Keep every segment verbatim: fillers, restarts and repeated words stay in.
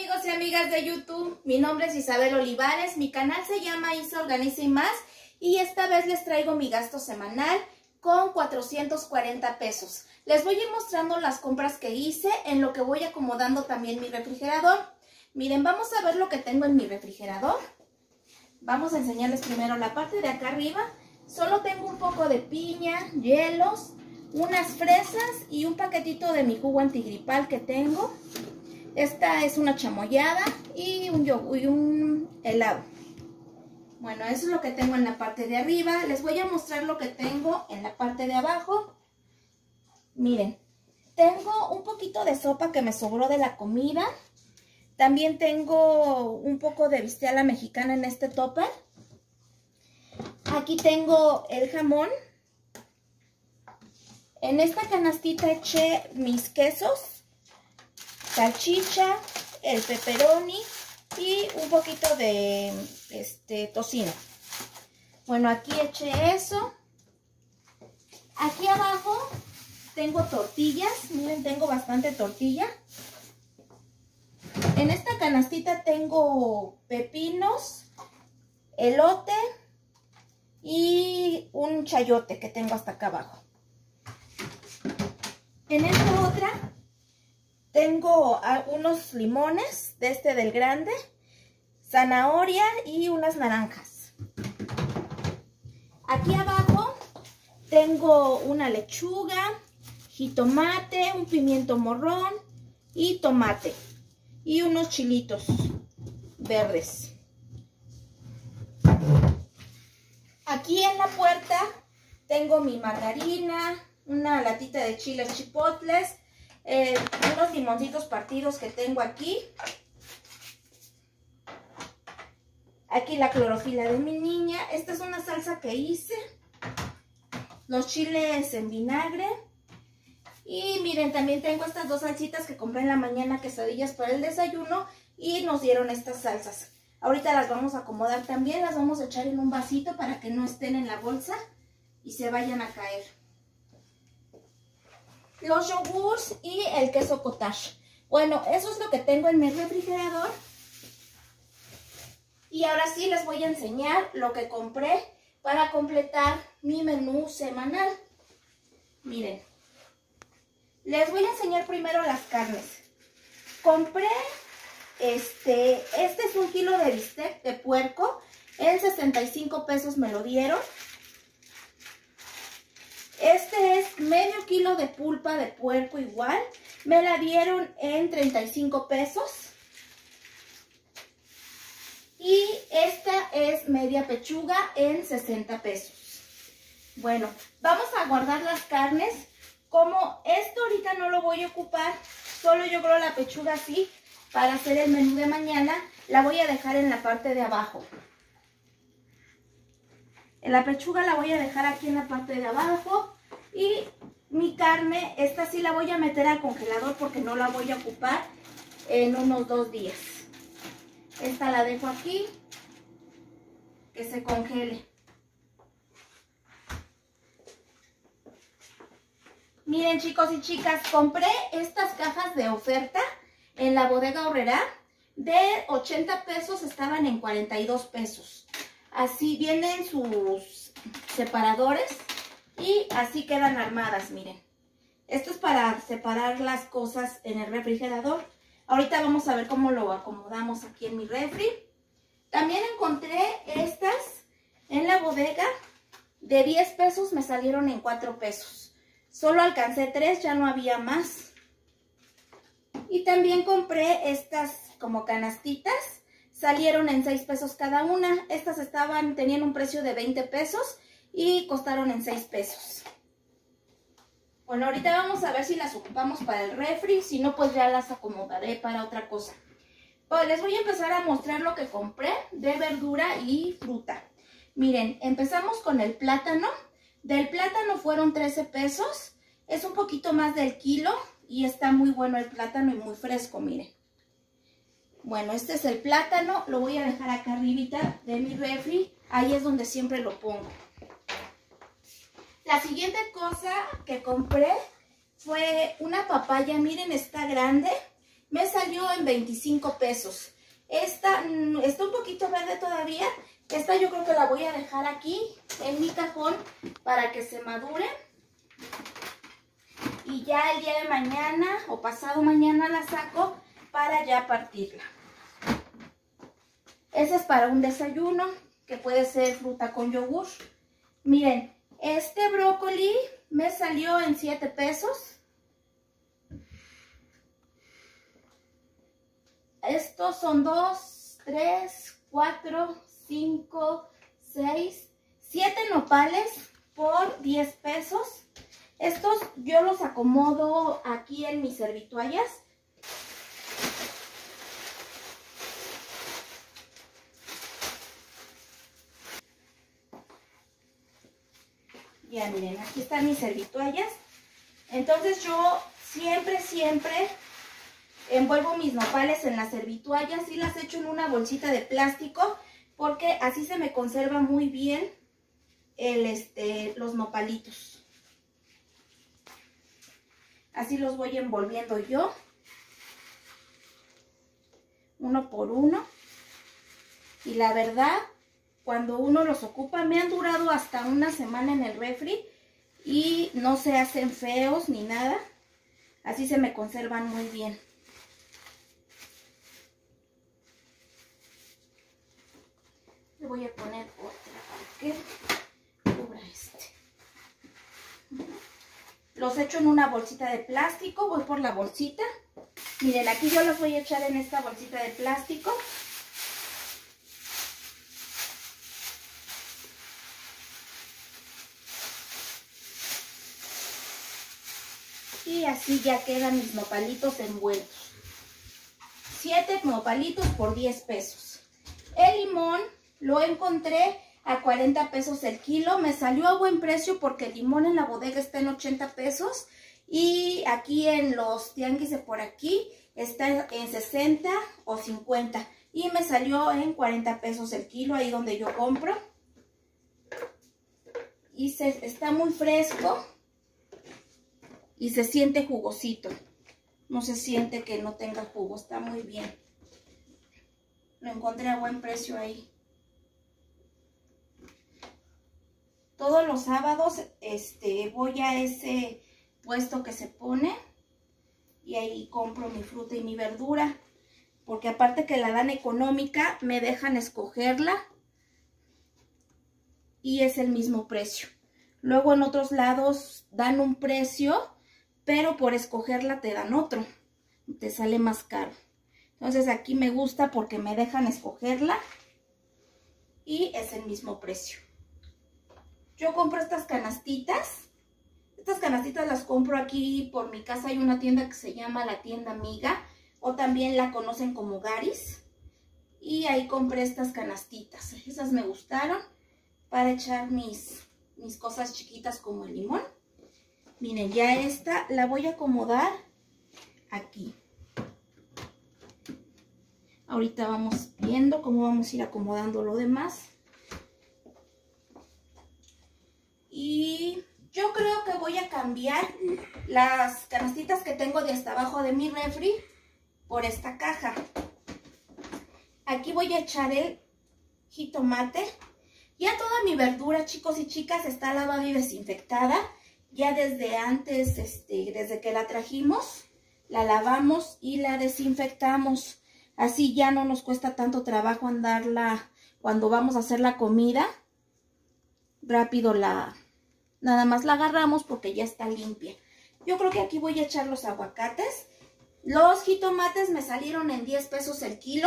amigos y amigas de YouTube, mi nombre es Isabel Olivares, mi canal se llama Isa Organiza y Más y esta vez les traigo mi gasto semanal con cuatrocientos cuarenta pesos. Les voy a ir mostrando las compras que hice, en lo que voy acomodando también mi refrigerador. Miren, vamos a ver lo que tengo en mi refrigerador. Vamos a enseñarles primero la parte de acá arriba. Solo tengo un poco de piña, hielos, unas fresas y un paquetito de mi jugo antigripal que tengo. Esta es una chamoyada y un, yogur, y un helado. Bueno, eso es lo que tengo en la parte de arriba. Les voy a mostrar lo que tengo en la parte de abajo. Miren, tengo un poquito de sopa que me sobró de la comida. También tengo un poco de bistec a la mexicana en este topper. Aquí tengo el jamón. En esta canastita eché mis quesos, salchicha, el pepperoni y un poquito de este tocino. Bueno, aquí eché eso. Aquí abajo tengo tortillas. Miren, tengo bastante tortilla. En esta canastita tengo pepinos, elote y un chayote que tengo hasta acá abajo. En esta otra tengo unos limones, de este del grande, zanahoria y unas naranjas. Aquí abajo tengo una lechuga, jitomate, un pimiento morrón y tomate. Y unos chilitos verdes. Aquí en la puerta tengo mi margarina, una latita de chiles chipotles, eh, unos limoncitos partidos que tengo aquí. Aquí la clorofila de mi niña. Esta es una salsa que hice. Los chiles en vinagre. Y miren, también tengo estas dos salsitas que compré en la mañana, quesadillas para el desayuno, y nos dieron estas salsas. Ahorita las vamos a acomodar también, las vamos a echar en un vasito para que no estén en la bolsa y se vayan a caer. Los yogurts y el queso cottage. Bueno, eso es lo que tengo en mi refrigerador. Y ahora sí les voy a enseñar lo que compré para completar mi menú semanal. Miren. Les voy a enseñar primero las carnes. Compré, este, este es un kilo de bistec de puerco. En sesenta y cinco pesos me lo dieron. Este es medio kilo de pulpa de puerco igual. Me la dieron en treinta y cinco pesos. Y esta es media pechuga en sesenta pesos. Bueno, vamos a guardar las carnes. Como esto ahorita no lo voy a ocupar, solo yo creo la pechuga así, para hacer el menú de mañana, la voy a dejar en la parte de abajo. En la pechuga la voy a dejar aquí en la parte de abajo. Y mi carne, esta sí la voy a meter al congelador porque no la voy a ocupar en unos dos días. Esta la dejo aquí, que se congele. Miren, chicos y chicas, compré estas cajas de oferta en la Bodega Aurrerá. De ochenta pesos estaban en cuarenta y dos pesos. Así vienen sus separadores y así quedan armadas, miren. Esto es para separar las cosas en el refrigerador. Ahorita vamos a ver cómo lo acomodamos aquí en mi refri. También encontré estas en la bodega. De diez pesos me salieron en cuatro pesos. Solo alcancé tres, ya no había más. Y también compré estas como canastitas. Salieron en seis pesos cada una. Estas estaban, tenían un precio de veinte pesos y costaron en seis pesos. Bueno, ahorita vamos a ver si las ocupamos para el refri. Si no, pues ya las acomodaré para otra cosa. Pues les voy a empezar a mostrar lo que compré de verdura y fruta. Miren, empezamos con el plátano. Del plátano fueron trece pesos, es un poquito más del kilo y está muy bueno el plátano y muy fresco, miren. Bueno, este es el plátano, lo voy a dejar acá arribita de mi refri, ahí es donde siempre lo pongo. La siguiente cosa que compré fue una papaya, miren, está grande, me salió en veinticinco pesos. Esta mm, está un poquito verde todavía. Esta yo creo que la voy a dejar aquí en mi cajón para que se madure. Y ya el día de mañana o pasado mañana la saco para ya partirla. Esa es para un desayuno, que puede ser fruta con yogur. Miren, este brócoli me salió en siete pesos. Estos son dos, tres, cuatro, cinco, seis, siete nopales por diez pesos. Estos yo los acomodo aquí en mis servitoallas. Ya miren, aquí están mis servitoallas. Entonces yo siempre, siempre envuelvo mis nopales en las servitoallas y las echo en una bolsita de plástico porque así se me conserva muy bien el, este, los nopalitos. Así los voy envolviendo yo, uno por uno. Y la verdad, cuando uno los ocupa, me han durado hasta una semana en el refri y no se hacen feos ni nada. Así se me conservan muy bien. Le voy a poner otra para que cubra este. Los echo en una bolsita de plástico, voy por la bolsita. Miren, aquí yo los voy a echar en esta bolsita de plástico. Y así ya quedan mis nopalitos envueltos. siete nopalitos por diez pesos. El limón lo encontré a cuarenta pesos el kilo. Me salió a buen precio porque el limón en la bodega está en ochenta pesos. Y aquí en los tianguis de por aquí está en sesenta o cincuenta. Y me salió en cuarenta pesos el kilo, ahí donde yo compro. Y se, está muy fresco. Y se siente jugosito. No se siente que no tenga jugo. Está muy bien. Lo encontré a buen precio ahí. Todos los sábados este, voy a ese puesto que se pone. Y ahí compro mi fruta y mi verdura. Porque aparte que la dan económica, me dejan escogerla. Y es el mismo precio. Luego en otros lados dan un precio, pero por escogerla te dan otro. Te sale más caro. Entonces aquí me gusta porque me dejan escogerla. Y es el mismo precio. Yo compro estas canastitas. Estas canastitas las compro aquí por mi casa. Hay una tienda que se llama La Tienda Amiga. O también la conocen como Garis. Y ahí compré estas canastitas. Esas me gustaron para echar mis, mis cosas chiquitas como el limón. Miren, ya esta la voy a acomodar aquí. Ahorita vamos viendo cómo vamos a ir acomodando lo demás. Y yo creo que voy a cambiar las canastitas que tengo de hasta abajo de mi refri por esta caja. Aquí voy a echar el jitomate. Ya toda mi verdura, chicos y chicas, está lavada y desinfectada. Ya desde antes, este, desde que la trajimos, la lavamos y la desinfectamos. Así ya no nos cuesta tanto trabajo andarla cuando vamos a hacer la comida. Rápido la, nada más la agarramos porque ya está limpia. Yo creo que aquí voy a echar los aguacates. Los jitomates me salieron en diez pesos el kilo.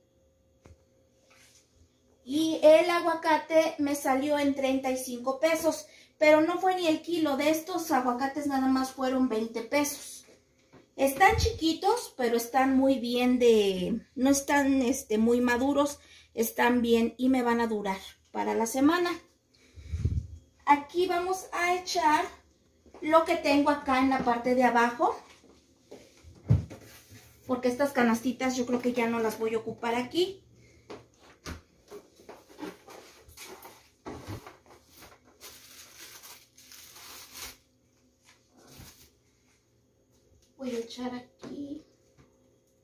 Y el aguacate me salió en treinta y cinco pesos. Pero no fue ni el kilo. De estos aguacates nada más fueron veinte pesos. Están chiquitos, pero están muy bien de... No están este, muy maduros. Están bien y me van a durar para la semana. Aquí vamos a echar lo que tengo acá en la parte de abajo. Porque estas canastitas yo creo que ya no las voy a ocupar aquí. Voy a echar aquí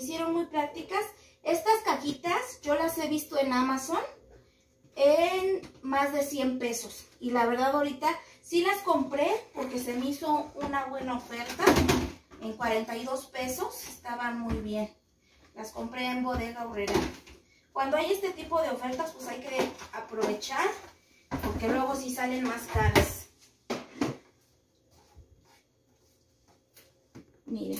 hicieron muy prácticas. Estas cajitas yo las he visto en Amazon en más de cien pesos. Y la verdad ahorita sí las compré porque se me hizo una buena oferta. En cuarenta y dos pesos, estaban muy bien. Las compré en Bodega Aurrerá. Cuando hay este tipo de ofertas, pues hay que aprovechar, porque luego sí salen más caras. Miren.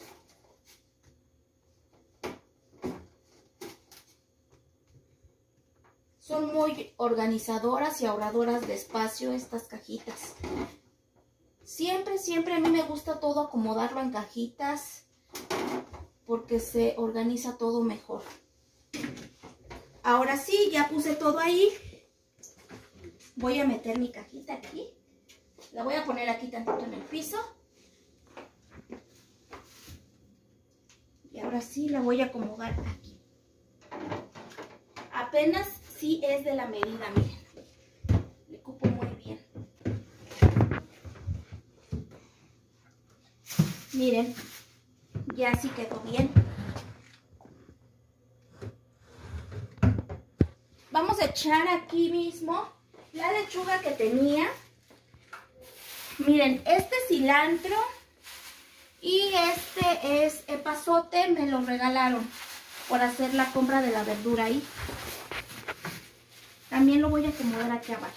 Son muy organizadoras y ahorradoras de espacio estas cajitas. Siempre, siempre a mí me gusta todo acomodarlo en cajitas porque se organiza todo mejor. Ahora sí, ya puse todo ahí. Voy a meter mi cajita aquí. La voy a poner aquí tantito en el piso. Y ahora sí la voy a acomodar aquí. Apenas sí es de la medida, miren. Le cupo muy bien. Miren, ya sí quedó bien. Vamos a echar aquí mismo la lechuga que tenía. Miren, este cilantro y este es epazote, me lo regalaron por hacer la compra de la verdura ahí. También lo voy a acomodar aquí abajo.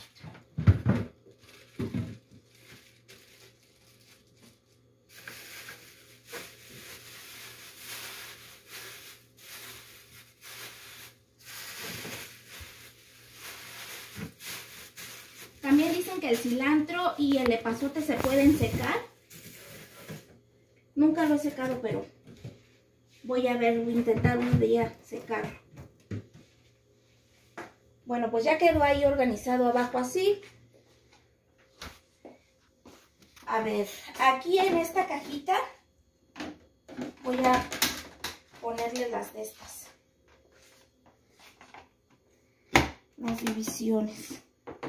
También dicen que el cilantro y el epazote se pueden secar. Nunca lo he secado, pero voy a ver, voy a intentar un día secarlo. Bueno, pues ya quedó ahí organizado abajo así. A ver, aquí en esta cajita voy a ponerle las de estas. Las divisiones.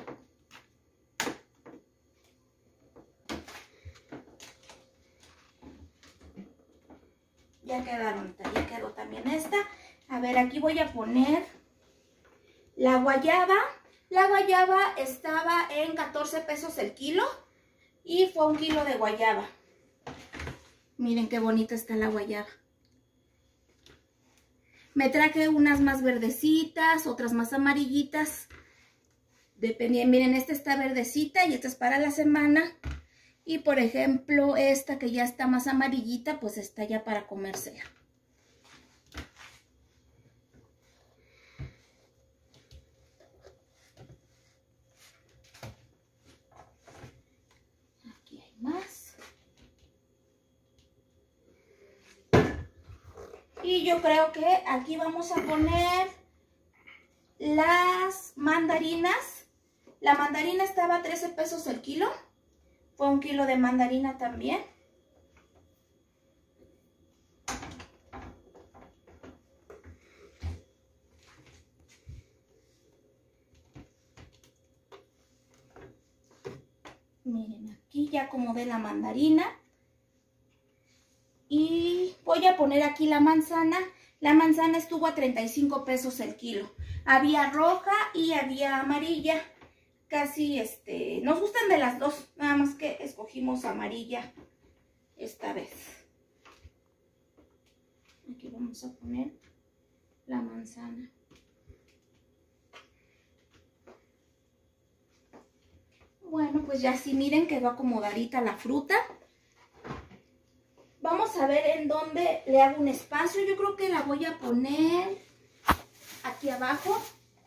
Ya quedaron, ya quedó también esta. A ver, aquí voy a poner la guayaba. La guayaba estaba en catorce pesos el kilo y fue un kilo de guayaba. Miren qué bonita está la guayaba. Me traje unas más verdecitas, otras más amarillitas. Dependiendo, miren, esta está verdecita y esta es para la semana. Y por ejemplo, esta que ya está más amarillita, pues está ya para comérsela. Aquí hay más. Y yo creo que aquí vamos a poner las mandarinas. La mandarina estaba a trece pesos el kilo. Fue un kilo de mandarina también. Miren, aquí ya acomodé la mandarina. Y voy a poner aquí la manzana. La manzana estuvo a treinta y cinco pesos el kilo. Había roja y había amarilla. Casi, este, nos gustan de las dos, nada más que escogimos amarilla esta vez. Aquí vamos a poner la manzana. Bueno, pues ya sí, miren, quedó acomodadita la fruta. Vamos a ver en dónde le hago un espacio. Yo creo que la voy a poner aquí abajo.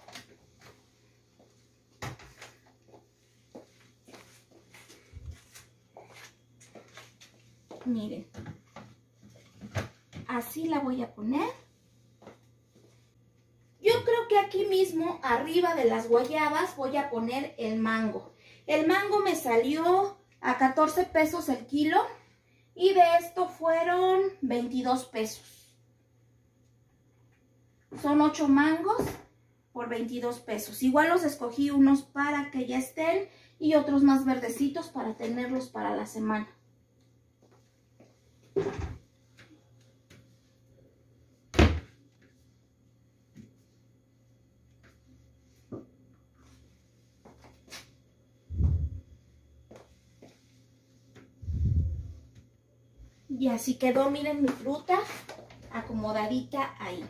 Miren, así la voy a poner. Yo creo que aquí mismo, arriba de las guayabas, voy a poner el mango. El mango me salió a catorce pesos el kilo y de esto fueron veintidós pesos. Son ocho mangos por veintidós pesos. Igual los escogí unos para que ya estén y otros más verdecitos para tenerlos para la semana. Y así quedó, miren mi fruta acomodadita ahí.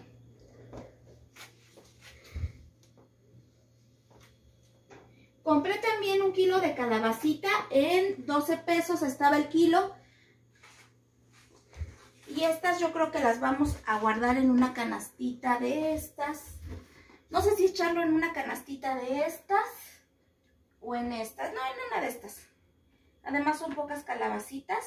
Compré también un kilo de calabacita, en doce pesos estaba el kilo. Y estas yo creo que las vamos a guardar en una canastita de estas. No sé si echarlo en una canastita de estas o en estas. No, en una de estas. Además son pocas calabacitas.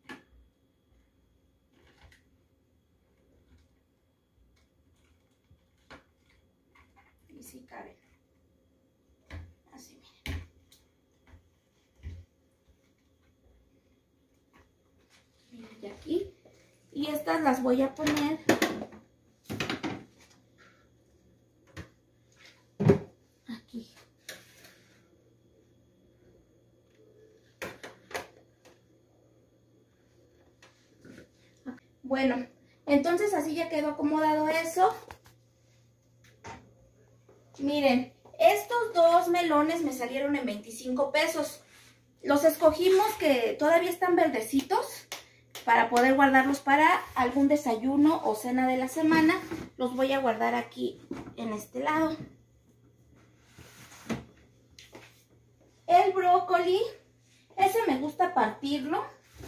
Y sí caben. Así, miren. Miren, y aquí. Y estas las voy a poner aquí. Bueno, entonces así ya quedó acomodado eso. Miren, estos dos melones me salieron en veinticinco pesos. Los escogimos que todavía están verdecitos para poder guardarlos para algún desayuno o cena de la semana. Los voy a guardar aquí en este lado. El brócoli, ese me gusta partirlo.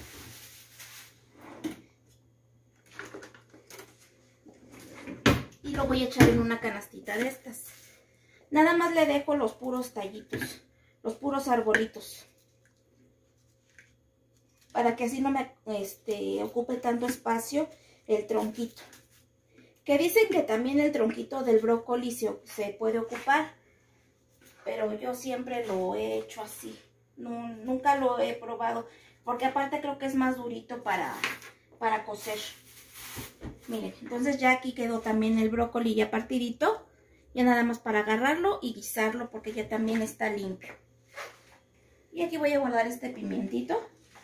Y lo voy a echar en una canastita de estas. Nada más le dejo los puros tallitos, los puros arbolitos, para que así no me este, ocupe tanto espacio el tronquito. Que dicen que también el tronquito del brócoli se, se puede ocupar, pero yo siempre lo he hecho así. No, nunca lo he probado, porque aparte creo que es más durito para, para cocer. Miren, entonces ya aquí quedó también el brócoli ya partidito. Ya nada más para agarrarlo y guisarlo, porque ya también está limpio. Y aquí voy a guardar este pimientito.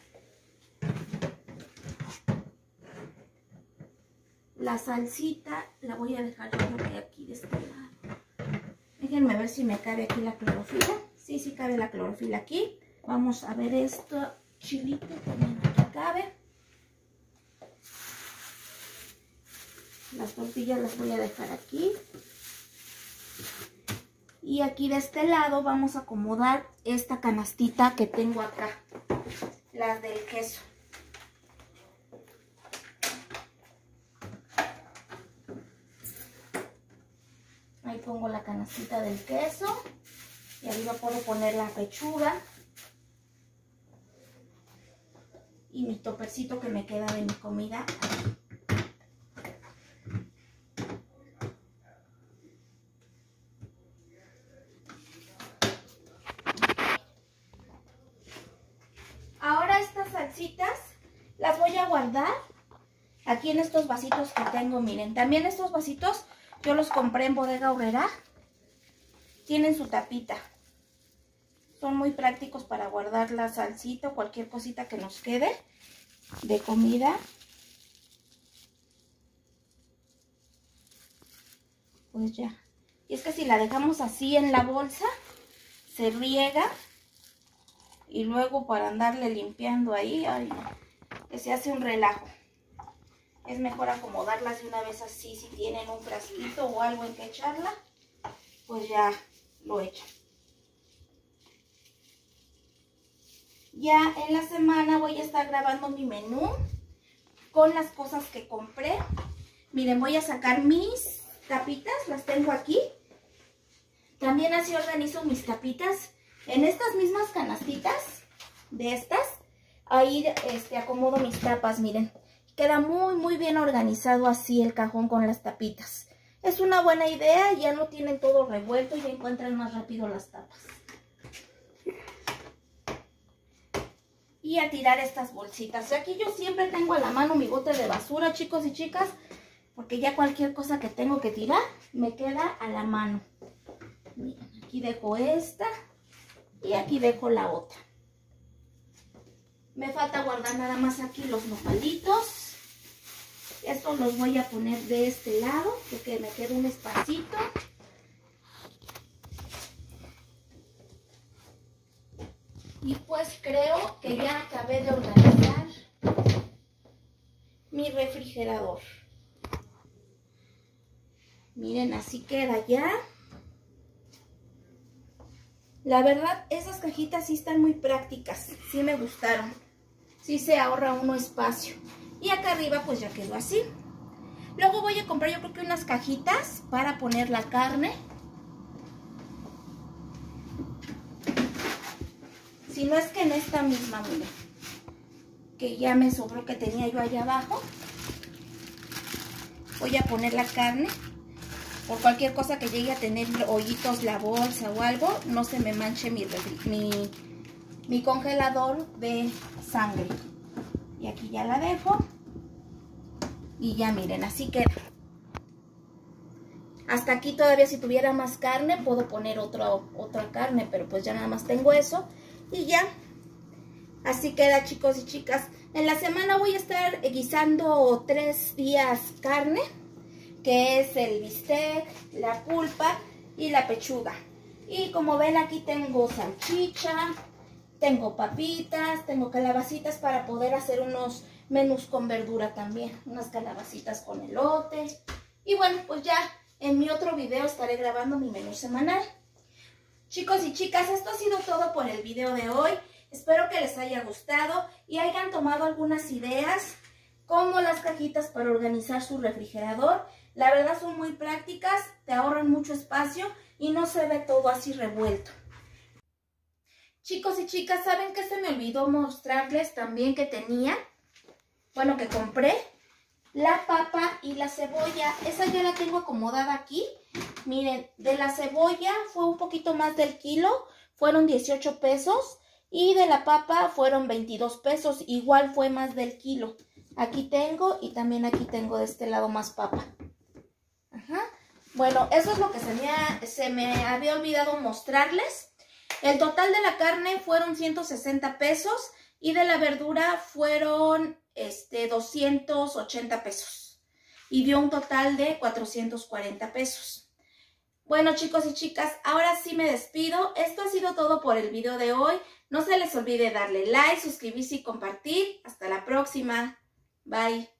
La salsita la voy a dejar yo creo que aquí de este lado. Déjenme ver si me cabe aquí la clorofila. Sí, sí cabe la clorofila aquí. Vamos a ver esto. Chilito también aquí cabe. Las tortillas las voy a dejar aquí. Y aquí de este lado vamos a acomodar esta canastita que tengo acá. Las del queso. Ahí pongo la canastita del queso. Y arriba puedo poner la pechuga. Y mi topercito que me queda de mi comida aquí. Ahora estas salsitas las voy a guardar aquí en estos vasitos que tengo. Miren, también estos vasitos yo los compré en Bodega Aurrerá. Tienen su tapita. Son muy prácticos para guardar la salsita o cualquier cosita que nos quede de comida. Pues ya. Y es que si la dejamos así en la bolsa, se riega. Y luego para andarle limpiando ahí, ay, que se hace un relajo. Es mejor acomodarlas de una vez así. Si tienen un frasquito o algo en que echarla, pues ya lo echan. Ya en la semana voy a estar grabando mi menú con las cosas que compré. Miren, voy a sacar mis tapitas, las tengo aquí. También así organizo mis tapitas en estas mismas canastitas de estas. Ahí este, acomodo mis tapas, miren. Queda muy muy bien organizado así el cajón con las tapitas. Es una buena idea, ya no tienen todo revuelto y ya encuentran más rápido las tapas. Y a tirar estas bolsitas. Aquí yo siempre tengo a la mano mi bote de basura, chicos y chicas, porque ya cualquier cosa que tengo que tirar me queda a la mano. Miren, aquí dejo esta y aquí dejo la otra. Me falta guardar nada más aquí los nopalitos. Estos los voy a poner de este lado, porque me queda un espacito. Y pues creo que ya acabé de organizar refrigerador. Miren, así queda ya. La verdad, esas cajitas sí están muy prácticas. Sí me gustaron. Sí se ahorra uno espacio. Y acá arriba pues ya quedó así. Luego voy a comprar yo creo que unas cajitas para poner la carne. Si no es que en esta misma, miren, que ya me sobró que tenía yo allá abajo. Voy a poner la carne. Por cualquier cosa que llegue a tener hoyitos la bolsa o algo, no se me manche mi, mi, mi congelador de sangre. Y aquí ya la dejo. Y ya miren, así queda. Hasta aquí todavía si tuviera más carne, puedo poner otro, otra carne, pero pues ya nada más tengo eso. Y ya, así queda, chicos y chicas. En la semana voy a estar guisando tres días carne, que es el bistec, la pulpa y la pechuga. Y como ven, aquí tengo salchicha, tengo papitas, tengo calabacitas para poder hacer unos menús con verdura también. Unas calabacitas con elote. Y bueno, pues ya en mi otro video estaré grabando mi menú semanal. Chicos y chicas, esto ha sido todo por el video de hoy. Espero que les haya gustado y hayan tomado algunas ideas como las cajitas para organizar su refrigerador. La verdad son muy prácticas, te ahorran mucho espacio y no se ve todo así revuelto. Chicos y chicas, ¿saben qué se me olvidó mostrarles también que tenía? Bueno, que compré la papa y la cebolla. Esa ya la tengo acomodada aquí. Miren, de la cebolla fue un poquito más del kilo, fueron dieciocho pesos. Y de la papa fueron veintidós pesos, igual fue más del kilo. Aquí tengo y también aquí tengo de este lado más papa. Ajá. Bueno, eso es lo que se me, ha, se me había olvidado mostrarles. El total de la carne fueron ciento sesenta pesos y de la verdura fueron este, doscientos ochenta pesos. Y dio un total de cuatrocientos cuarenta pesos. Bueno, chicos y chicas, ahora sí me despido. Esto ha sido todo por el video de hoy. No se les olvide darle like, suscribirse y compartir. Hasta la próxima. Bye.